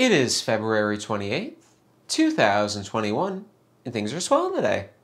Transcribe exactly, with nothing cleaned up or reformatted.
It is February twenty-eighth, two thousand twenty-one, and things are swell today.